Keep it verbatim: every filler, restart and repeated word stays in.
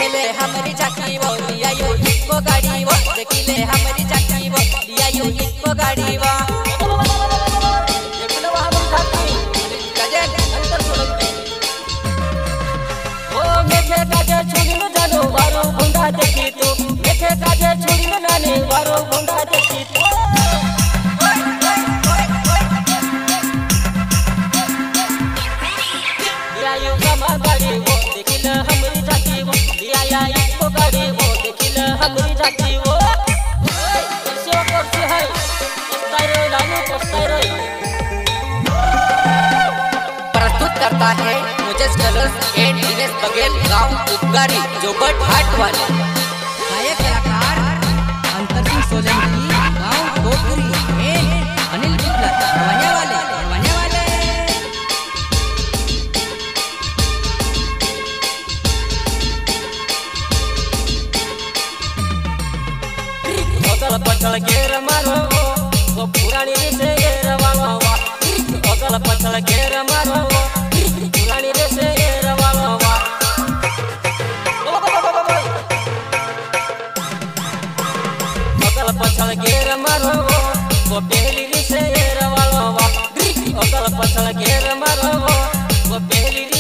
देखेले हमारी झाकी वो लिया यो इको गाड़ी वो देखेले हमारी झाकी वो लिया यो इको गाड़ी वो देखले हमारी झाकी गजन अंतर सोलंकी ओ मेखे काजे छोड़िन जानो वारो गुंडा देखी तू मेखे काजे छोड़िन नानी वारो गुंडा देखी तू लिया यो गमा गाड़ी वो देखेले हमारी झाकी वो लिया या इको गाड़ी वो देखेले हमारी झाकी वो ऐसे करते है स्टाइल डालो स्टाइल प्रस्तुत करता है मुझे कलर्स एंड दिनेश बघेल गांव उपगारी जोबट हाट वाले गायक कलाकार अंतर सिंह सोलंकी गांव गोपुरी एंड अनिल बिप्ला रवाना वाले रवाना वाले अगल पछल घेर मारो वो पुरानी से घेर वालो वा अगल पछल घेर मारो पुरानी से घेर वालो वा अगल पछल घेर मारो वो पहली से घेर वालो वा अगल पछल घेर मारो वो पहली